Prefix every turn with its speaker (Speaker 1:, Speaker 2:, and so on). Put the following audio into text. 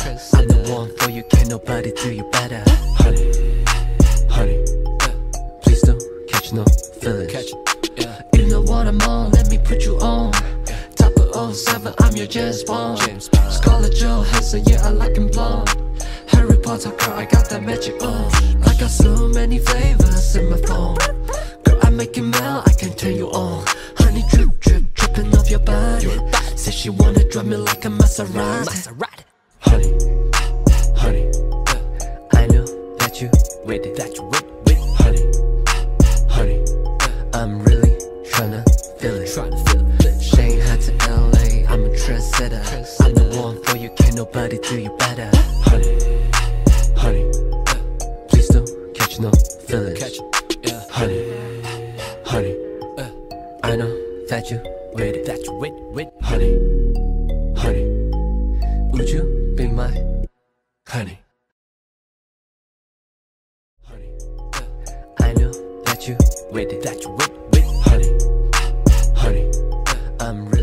Speaker 1: I'm the one for you, can't nobody do you better. Honey, honey, please don't catch no feelings. You know what I'm on, let me put you on. Top of 07, I'm your James Bond. Scarlett Johansson, yeah, I like him blonde. Harry Potter, girl, I got that magic on. I got so many flavors in my phone. Girl, I make it melt, I can turn you on. Honey drip, drip, dripping off your body. Say she wanna drive me like a Maserati. Honey, honey, I know that you with it, honey, honey, I'm really tryna feel it. Shanghai to LA, I'm a trendsetter. I'm the one for you, can't nobody do you better. Honey, honey, please don't catch no feelings. Honey, honey, I know that you with it. Honey, honey, would you be my honey? Honey, I know that you with it. Honey, honey, I'm really